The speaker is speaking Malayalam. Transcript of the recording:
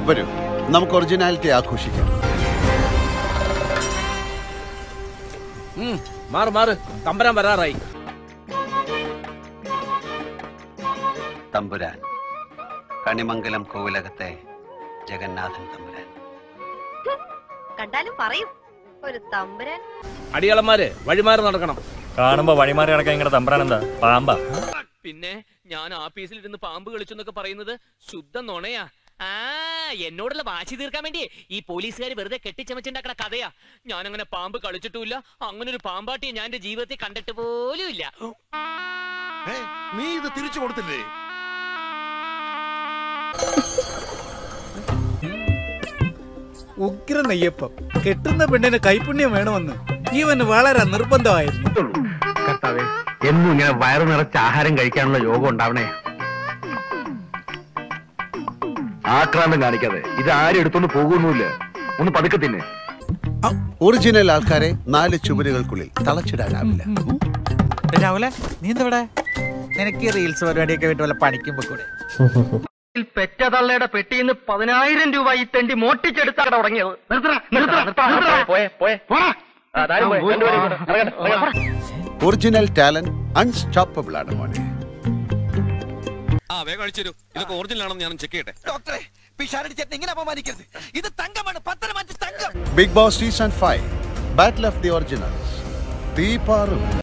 വരൂ, നമുക്ക് ഒറിജിനാലിറ്റി ആഘോഷിക്കാം. മാറ് മാറ്, തമ്പുരാൻ വരാറായി. തമ്പുരാൻ, കണിമംഗലം കോവിലകത്തെ ജഗന്നാഥൻ തമ്പുരാൻ. കണ്ടാലും പറയും ഒരു തമ്പുരാൻ. അടിയാളന്മാര് വഴിമാറി നടക്കണം. കാണുമ്പോ വഴിമാറി നടക്കാൻ ഇങ്ങനെ തമ്പുരാൻ എന്താ പാമ്പാ? പിന്നെ ഞാൻ ആഫീസിലിരുന്ന് പാമ്പ് കളിച്ചെന്നൊക്കെ പറയുന്നത് ശുദ്ധ നുണയാ. എന്നോടുള്ള വാശി തീർക്കാൻ വേണ്ടി ഈ പോലീസുകാർ വെറുതെ കെട്ടിച്ചമച്ചുണ്ടാക്കണ കഥയാ. ഞാൻ അങ്ങനെ പാമ്പ് കളിച്ചിട്ടുമില്ല. അങ്ങനെ ഒരു പാമ്പാട്ടിയെ ഞാൻ എന്റെ ജീവിതത്തിൽ കണ്ടിട്ട് പോലും ഇല്ല. നീ ഇത് തിരിച്ചു കൊടുത്തില്ലേ? ഉഗ്ര നെയ്യപ്പം കെട്ടുന്ന പെണ്ണിന് കൈപുണ്യം വേണമെന്ന് ഇവന് വളരെ നിർബന്ധമായിരുന്നു. കർത്താവേ, എന്നും ഇങ്ങനെ വയറു നിറച്ച ആഹാരം കഴിക്കാനുള്ള യോഗം ഉണ്ടാവണേ. ആക്രാന്തം കാണിക്കാതെ ഇത് ആരും എടുത്തോണ്ട് പോകുന്നില്ല. ഒന്ന് പതുക്കെ തിന്നെ. ഒറിജിനൽ ആൾക്കാരെ 4 ചുവരുകൾക്കുള്ളിൽ തളച്ചിടാനാവില്ല. രാവിലെ നീ എന്താ നിനക്ക് റീൽസ് പരിപാടിയൊക്കെ വേണ്ടി വല്ല പണിക്കും പോയിക്കൂടെ? പെറ്റ തള്ളയുടെ പെട്ടിന്ന് 10,000 രൂപ ഈ തെണ്ടി മോട്ടിച്ചെടുത്താണ് തുടങ്ങിയത്. ഒറിജിനൽ ടാലന്റ് അൺസ്റ്റോപ്പബിൾ ആണ് മോനെ. ഇതൊക്കെ ഒറിജിനൽ ആണെന്ന് ഞാൻ ചെക്ക് ചെയ്യട്ടെ. ഡോക്ടറെ, പിഷാരടിച്ചേട്ടനെ ഇങ്ങനെ അപമാനിക്കരുത്. ഇത് തങ്കമാണ്, 10 തങ്കം. Big Boss season 5 battle of the originals. തീപാറും.